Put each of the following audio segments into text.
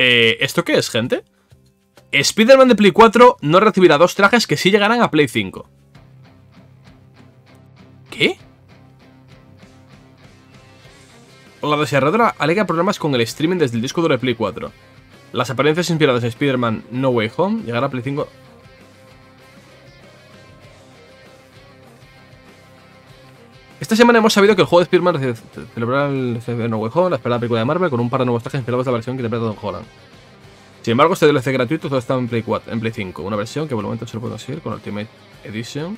¿Esto qué es, gente? Spider-Man de Play 4 no recibirá 2 trajes que sí llegarán a Play 5. ¿Qué? La desarrolladora alega problemas con el streaming desde el disco duro de Play 4. Las apariencias inspiradas en Spider-Man No Way Home llegará a Play 5. Esta semana hemos sabido que el juego de Spider-Man celebrará el No Way Home, la esperada película de Marvel, con un par de nuevos trajes inspirados de la versión que interpreta Tom Holland. Sin embargo, este DLC gratuito todo está en Play 4, en Play 5, una versión que por el momento se lo puede conseguir con Ultimate Edition.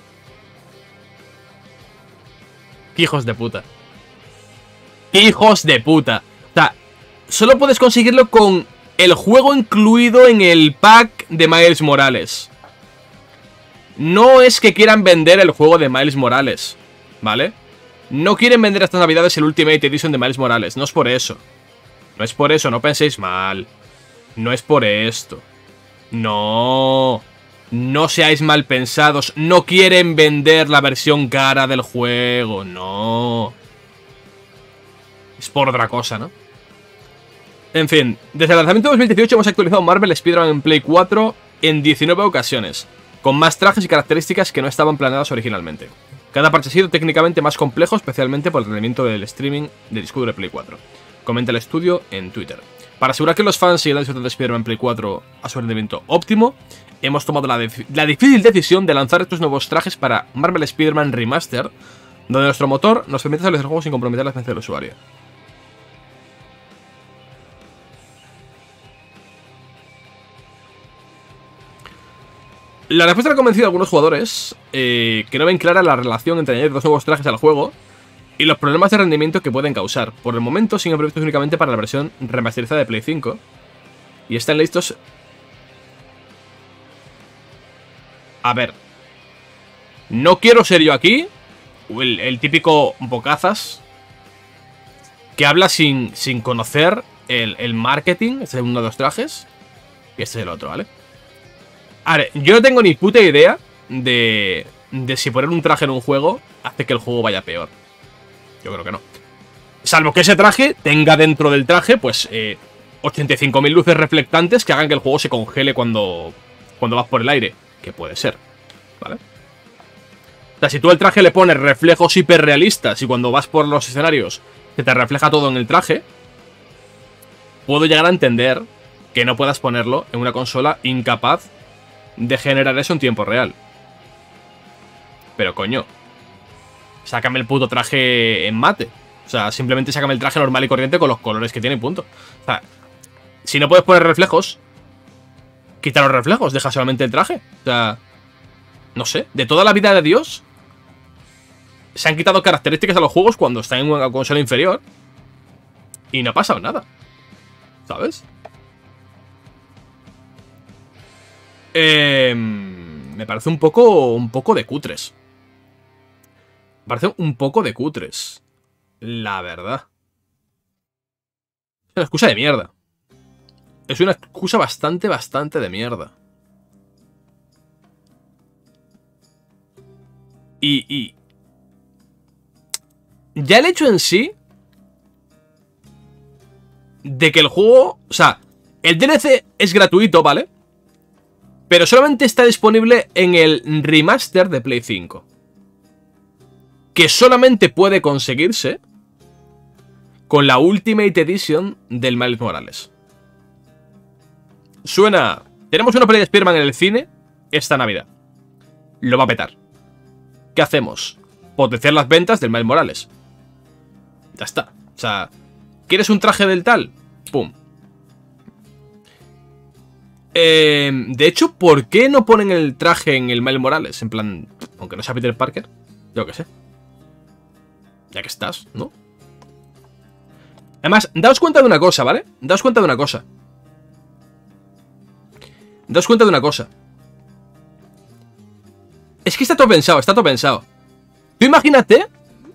¡Qué hijos de puta! ¡Qué hijos de puta! O sea, solo puedes conseguirlo con el juego incluido en el pack de Miles Morales. No es que quieran vender el juego de Miles Morales, ¿vale? No quieren vender estas navidades el Ultimate Edition de Miles Morales, no es por eso. No es por eso, no penséis mal. No es por esto. No. No seáis mal pensados. No quieren vender la versión cara del juego. No. Es por otra cosa, ¿no? En fin, desde el lanzamiento de 2018 hemos actualizado Marvel Spider-Man en Play 4 en 19 ocasiones, con más trajes y características que no estaban planeadas originalmente. Cada parche ha sido técnicamente más complejo, especialmente por el rendimiento del streaming del disco duro de Play 4. Comenta el estudio en Twitter. Para asegurar que los fans sigan disfrutando de Spider-Man en Play 4 a su rendimiento óptimo, hemos tomado la difícil decisión de lanzar estos nuevos trajes para Marvel Spider-Man Remaster, donde nuestro motor nos permite hacer el juego sin comprometer la experiencia del usuario. La respuesta ha convencido a algunos jugadores que no ven clara la relación entre añadir dos nuevos trajes al juego y los problemas de rendimiento que pueden causar. Por el momento siguen previstos únicamente para la versión remasterizada de Play 5 y están listos. A ver, no quiero ser yo aquí el típico bocazas que habla sin conocer el marketing. Este es uno de los trajes y este es el otro, ¿vale? A ver, yo no tengo ni puta idea de si poner un traje en un juego hace que el juego vaya peor. Yo creo que no. Salvo que ese traje tenga dentro del traje, pues, 85.000 luces reflectantes que hagan que el juego se congele cuando vas por el aire. Que puede ser, ¿vale? O sea, si tú al traje le pones reflejos hiperrealistas y cuando vas por los escenarios se te refleja todo en el traje, puedo llegar a entender que no puedas ponerlo en una consola incapaz de generar eso en tiempo real. Pero coño, sácame el puto traje en mate. O sea, simplemente sácame el traje normal y corriente con los colores que tiene y punto. O sea, si no puedes poner reflejos, quita los reflejos, deja solamente el traje. O sea, no sé, de toda la vida de Dios se han quitado características a los juegos cuando están en una consola inferior y no ha pasado nada, ¿sabes? Me parece un poco de cutres. Me parece un poco de cutres, la verdad. Es una excusa de mierda. Es una excusa bastante de mierda. Y ya el hecho en sí de que el juego... O sea, el DLC es gratuito, ¿vale? Pero solamente está disponible en el remaster de Play 5. Que solamente puede conseguirse con la Ultimate Edition del Miles Morales. Suena... Tenemos una peli de Spider-Man en el cine esta Navidad. Lo va a petar. ¿Qué hacemos? Potenciar las ventas del Miles Morales. Ya está. O sea, ¿quieres un traje del tal? ¡Pum! De hecho, ¿por qué no ponen el traje en el Miles Morales? En plan, aunque no sea Peter Parker, yo qué sé. Ya que estás, ¿no? Además, daos cuenta de una cosa, ¿vale? Daos cuenta de una cosa. Daos cuenta de una cosa. Es que está todo pensado, está todo pensado. Tú imagínate...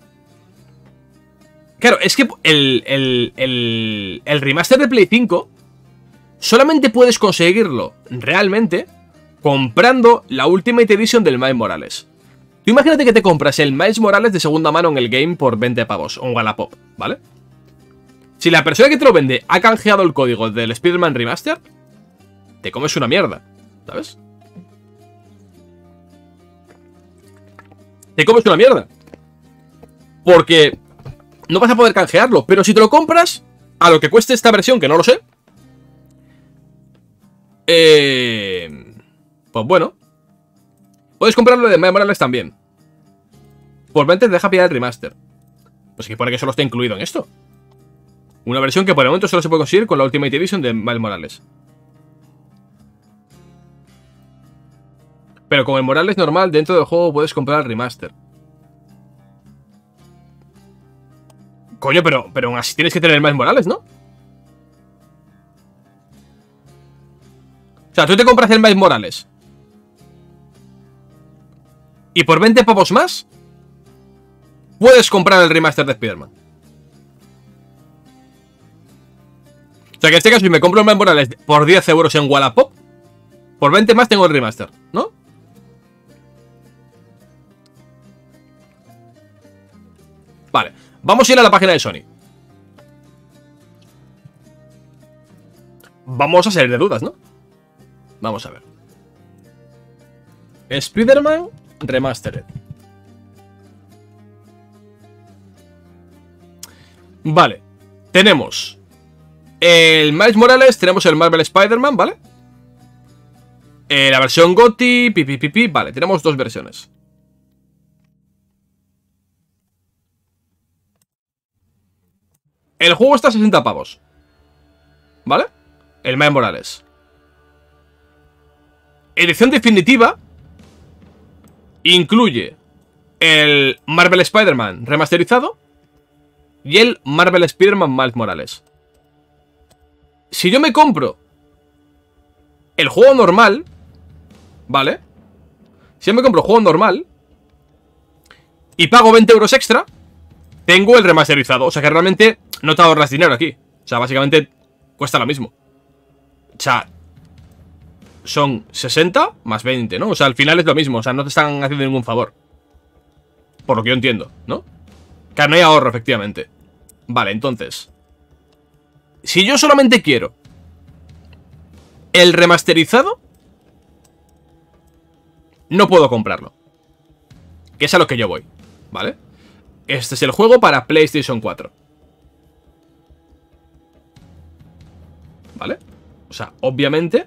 Claro, es que el remaster de Play 5... solamente puedes conseguirlo realmente comprando la Ultimate Edition del Miles Morales. Tú imagínate que te compras el Miles Morales de segunda mano en el game por 20 pavos, o en Wallapop, ¿vale? Si la persona que te lo vende ha canjeado el código del Spider-Man Remaster, te comes una mierda, ¿sabes? Te comes una mierda. Porque no vas a poder canjearlo. Pero si te lo compras a lo que cueste esta versión, que no lo sé, pues bueno, puedes comprarlo de Miles Morales también. Por 20 te deja pillar el remaster. Pues que pone que solo está incluido en esto. Una versión que por el momento solo se puede conseguir con la Ultimate Edition de Miles Morales. Pero con el Morales normal dentro del juego puedes comprar el remaster. Coño, pero aún así tienes que tener el Miles Morales, ¿no? O sea, tú te compras el Miles Morales y por 20 pavos más puedes comprar el remaster de Spider-Man. O sea que en este caso, si me compro el Miles Morales por 10 euros en Wallapop, por 20 más tengo el remaster, ¿no? Vale, vamos a ir a la página de Sony. Vamos a salir de dudas, ¿no? Vamos a ver. Spider-Man Remastered. Vale, tenemos el Miles Morales, tenemos el Marvel Spider-Man, ¿vale? La versión GOTY, pipipipi, vale, tenemos dos versiones. El juego está a 60 pavos, ¿vale? El Miles Morales. Edición definitiva incluye el Marvel Spider-Man remasterizado y el Marvel Spider-Man Miles Morales. Si yo me compro el juego normal, ¿vale? Si yo me compro el juego normal y pago 20 euros extra, tengo el remasterizado. O sea que realmente no te ahorras dinero aquí. O sea, básicamente cuesta lo mismo. O sea, son 60 más 20, ¿no? O sea, al final es lo mismo. O sea, no te están haciendo ningún favor. Por lo que yo entiendo, ¿no? Que no hay ahorro, efectivamente. Vale, entonces, si yo solamente quiero el remasterizado, no puedo comprarlo. Que es a lo que yo voy, ¿vale? Este es el juego para PlayStation 4. ¿Vale? O sea, obviamente,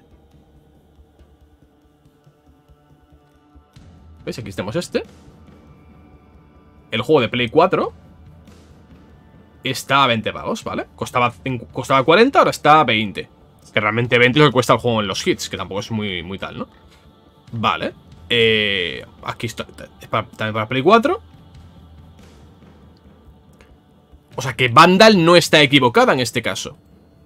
¿veis? Aquí tenemos este. El juego de Play 4 está a 20 pavos, ¿vale? Costaba 40, ahora está a 20. Que realmente 20 es lo que cuesta el juego en los hits, que tampoco es muy tal, ¿no? Vale. Aquí está. También para Play 4. O sea que Vandal no está equivocada en este caso.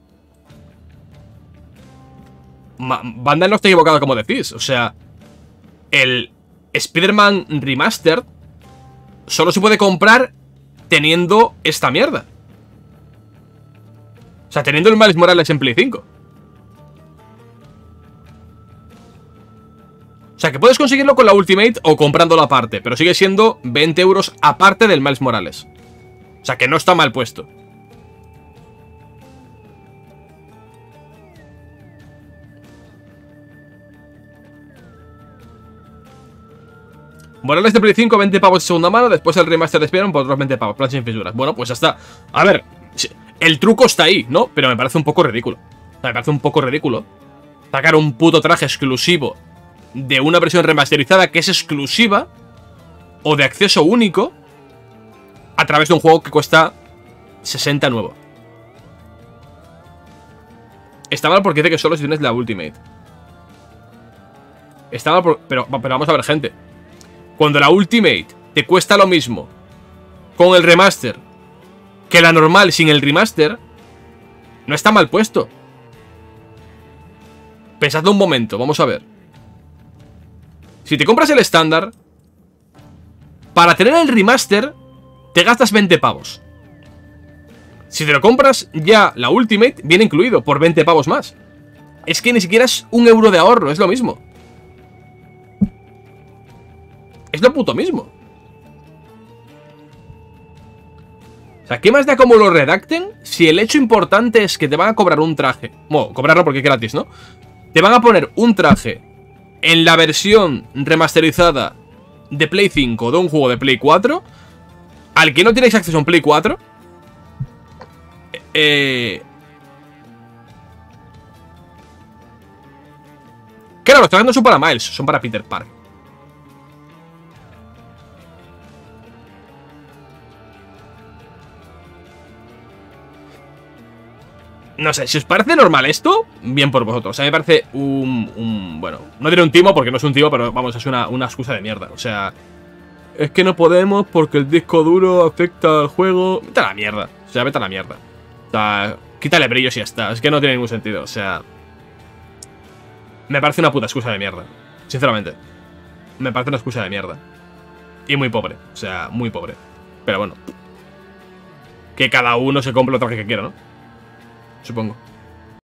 Vandal no está equivocada como decís. O sea, el Spider-Man Remastered solo se puede comprar teniendo esta mierda. O sea, teniendo el Miles Morales en Play 5. O sea, que puedes conseguirlo con la Ultimate o comprándolo aparte, pero sigue siendo 20 euros aparte del Miles Morales. O sea, que no está mal puesto. Morales de Play 5, 20 pavos de segunda mano. Después el remaster de Spider-Man por otros 20 pavos. Plan sin fisuras. Bueno, pues ya está. A ver, el truco está ahí, ¿no? Pero me parece un poco ridículo. O sea, me parece un poco ridículo sacar un puto traje exclusivo de una versión remasterizada que es exclusiva o de acceso único a través de un juego que cuesta 60 nuevo. Está mal porque dice que solo si tienes la Ultimate. Está mal pero vamos a ver, gente. Cuando la Ultimate te cuesta lo mismo con el remaster que la normal sin el remaster, no está mal puesto. Pensadlo un momento, vamos a ver. Si te compras el estándar, para tener el remaster te gastas 20 pavos. Si te lo compras ya la Ultimate, viene incluido por 20 pavos más. Es que ni siquiera es un euro de ahorro, es lo mismo. Es lo puto mismo. sea, ¿qué más da cómo lo redacten si el hecho importante es que te van a cobrar un traje? Bueno, cobrarlo porque es gratis, ¿no? Te van a poner un traje en la versión remasterizada de Play 5 de un juego de Play 4 al que no tienes acceso a un Play 4. Claro, los trajes no son para Miles, son para Peter Parker. No sé, si os parece normal esto, bien por vosotros. O sea, me parece bueno, no diré un timo porque no es un timo, pero vamos, es una excusa de mierda. O sea, es que no podemos porque el disco duro afecta al juego. Vete a la mierda. O sea, vete a la mierda. O sea, quítale brillos y ya está. Es que no tiene ningún sentido. O sea, me parece una puta excusa de mierda. Sinceramente. Me parece una excusa de mierda. Y muy pobre. O sea, muy pobre. Pero bueno. Que cada uno se compre lo traje que quiera, ¿no? Supongo.